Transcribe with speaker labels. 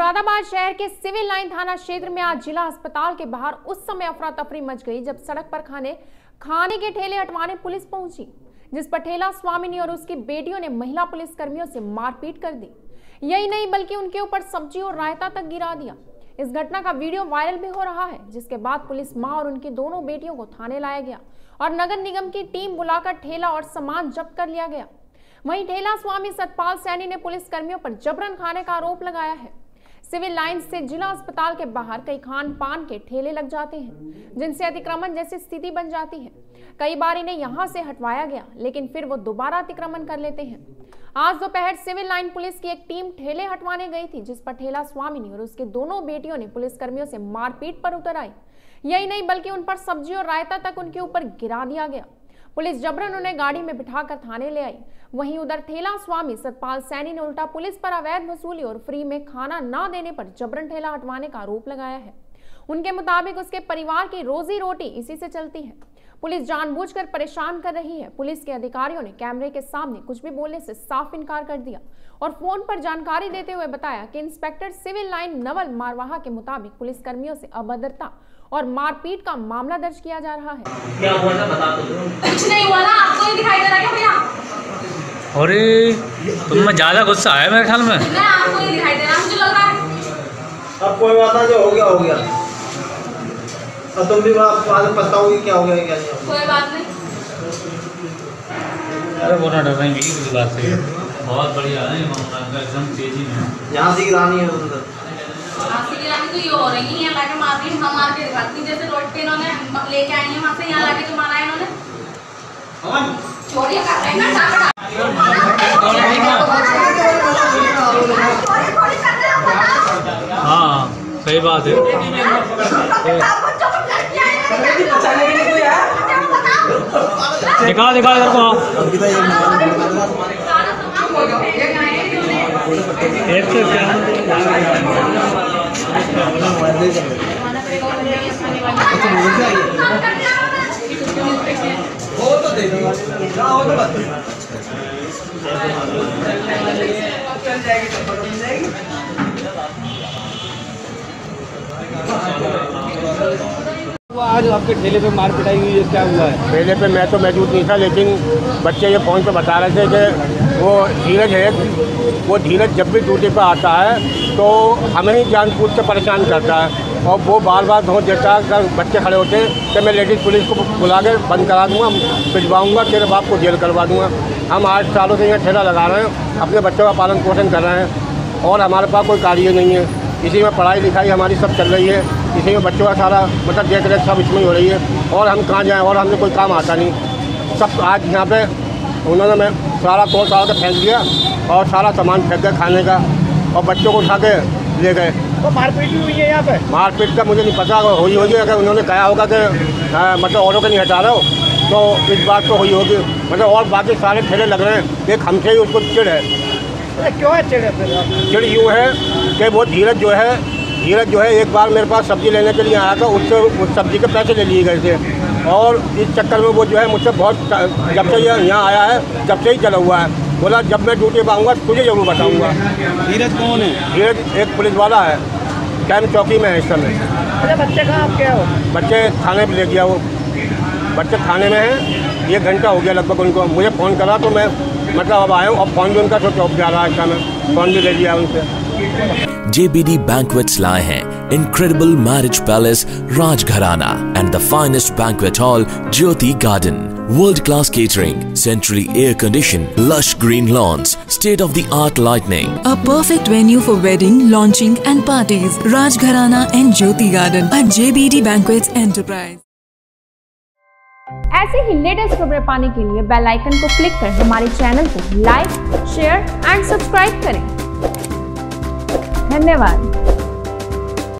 Speaker 1: मुरादाबाद शहर के civil line थाना क्षेत्र में आज जिला अस्पताल के बाहर उस समय अफरा तफरी मच गई जब सड़क पर खाने के ठेले हटवाने पुलिस पहुंची, जिस पर ठेला स्वामिनी और उसकी बेटियों ने महिला पुलिस कर्मियों से मारपीट कर दी। यही नहीं बल्कि उनके ऊपर सब्जी और रायता तक गिरा दिया। इस घटना का वीडियो वायरल भी हो रहा है, जिसके बाद पुलिस मां और उनकी दोनों बेटियों को थाने लाया गया और नगर निगम की टीम बुलाकर ठेला और सामान जब्त कर लिया गया। वहीं ठेला स्वामी सतपाल सैनी ने पुलिस कर्मियों पर जबरन खाने का आरोप लगाया है। सिविल लाइन से जिला अस्पताल के बाहर कई खान पान के ठेले लग जाते हैं, जिनसे अतिक्रमण जैसी स्थिति बन जाती है। कई बार इन्हें यहां से हटवाया गया, लेकिन फिर वो दोबारा अतिक्रमण कर लेते हैं। आज दोपहर सिविल लाइन पुलिस की एक टीम ठेले हटवाने गई थी, जिस पर ठेला स्वामिनी और उसके दोनों बेटियों ने पुलिस कर्मियों से मारपीट पर उतर आई। यही नहीं बल्कि उन पर सब्जी और रायता तक उनके ऊपर गिरा दिया गया। पुलिस जबरन उन्हें गाड़ी में बिठाकर थाने ले आई। वहीं उधर ठेला स्वामी सतपाल सैनी ने उल्टा पुलिस पर अवैध वसूली और फ्री में खाना न देने पर जबरन ठेला हटवाने का आरोप लगाया है। उनके मुताबिक उसके परिवार की रोजी रोटी इसी से चलती है। पुलिस जानबूझकर परेशान कर रही है। पुलिस के अधिकारियों ने कैमरे के सामने कुछ भी बोलने से साफ इनकार कर दिया और फोन पर जानकारी देते हुए बताया कि inspector civil line Naval Marwaha के मुताबिक पुलिस कर्मियों से अभद्रता और मारपीट का मामला दर्ज किया जा रहा है।
Speaker 2: क्या हुआ था बता दो।
Speaker 3: कुछ नहीं हुआ ना, आपको ही दिखाई दे रहा है भैया?
Speaker 4: अरे तुम ज्यादा गुस्सा आया मेरे ख्याल में।
Speaker 3: नहीं, आपको ही दिखाई दे रहा है, मुझे लग रहा है।
Speaker 2: अब कोई बात नहीं, जो हो गया हो गया। अब तुम भी बाद में पछताओगी क्या हो गया क्या नहीं।
Speaker 3: कोई बात नहीं।
Speaker 4: अरे वो ना डर रही है बात से। बहुत बढ़िया है एकदम तेजी में।
Speaker 2: यहाँ से गिरानी है उधर।
Speaker 3: आपकी गिरानी तो ये हो रही है, लाके मारपीट हम मार के दिखाती, जैसे रोड पे इन्होंने लेके आई है वहाँ से यहाँ लाके जो मारा है इन्होंने। चोरियां कर रहे हैं ना।
Speaker 4: हाँ सही बात है। दिखा दिखा इधर को। एक तो
Speaker 2: वो तो दे दो क्या हो तो बात चल जाएगी तो मिल जाएगी।
Speaker 5: आज आपके ठेले पे मार पिटाई हुई है, क्या हुआ है?
Speaker 6: ठेले पे मैं तो मौजूद नहीं था, लेकिन बच्चे ये फ़ोन पे बता रहे थे कि वो धीरज है, वो धीरज जब भी ड्यूटी पे आता है तो हमें ही जानबूझ के परेशान करता है और वो बार बार धोख देता है। अगर बच्चे खड़े होते हैं कि मैं लेडीज़ पुलिस को बुला के बंद करा दूँगा, भिजवाऊँगा, तेरे बाप को जेल करवा दूँगा। हम 8 सालों से यहाँ ठेला लगा रहे हैं, अपने बच्चों का पालन पोषण कर रहे हैं और हमारे पास कोई कार्य नहीं है। इसी में पढ़ाई लिखाई हमारी सब चल रही है, इसी में बच्चों का सारा मतलब देख रेख सब इसमें ही हो रही है और हम कहाँ जाएँ और हमने कोई काम आता नहीं। सब आज यहाँ पे उन्होंने मैं सारा तोड़ ताड़ के फेंक दिया और सारा सामान फेंक गया खाने का और बच्चों को उठा के ले गए।
Speaker 5: तो मारपीट भी हुई है यहाँ पे?
Speaker 6: मारपीट का मुझे नहीं पता, हुई होगी। अगर उन्होंने कहा होगा कि मतलब औरों के नहीं हटा रहे हो तो इस बात तो हुई होगी। मतलब और बाकी सारे ठेले लग रहे हैं, एक हमसे ही उसको चिड़ है।
Speaker 5: क्यों है चिड़?
Speaker 6: चिड़ यूँ है कि वो धीरज जो है एक बार मेरे पास सब्ज़ी लेने के लिए आया था, उससे उस सब्ज़ी के पैसे ले लिए गए थे और इस चक्कर में वो जो है मुझसे बहुत, जब से यहाँ आया है जब से ही चला हुआ है। बोला जब मैं ड्यूटी पर आऊँगा तुझे ज़रूर बताऊँगा।
Speaker 5: धीरज कौन है?
Speaker 6: धीरज एक पुलिस वाला है, कैंप चौकी में है इस समय।
Speaker 5: अरे बच्चे कहाँ आप क्या हो?
Speaker 6: बच्चे थाने पर ले गया, वो बच्चे थाने में हैं। 1 घंटा हो गया लगभग उनको। मुझे फ़ोन करा तो मैं मतलब अब आया हूँ और फ़ोन भी उनका स्विच ऑफ जा रहा है, इस समय फ़ोन भी ले लिया उनसे।
Speaker 7: JBD Banquets लाए हैं Incredible Marriage Palace Rajgharana and the finest banquet hall Jyoti Garden. World-class catering, centrally air-conditioned, lush green lawns, state-of-the-art lighting.
Speaker 8: A perfect venue for wedding, launching and parties. Rajgharana and Jyoti Garden at JBD Banquets Enterprise.
Speaker 1: ऐसे ही latest खबरें पाने के लिए bell icon को click कर हमारे channel को like, share and subscribe करें। धन्यवाद।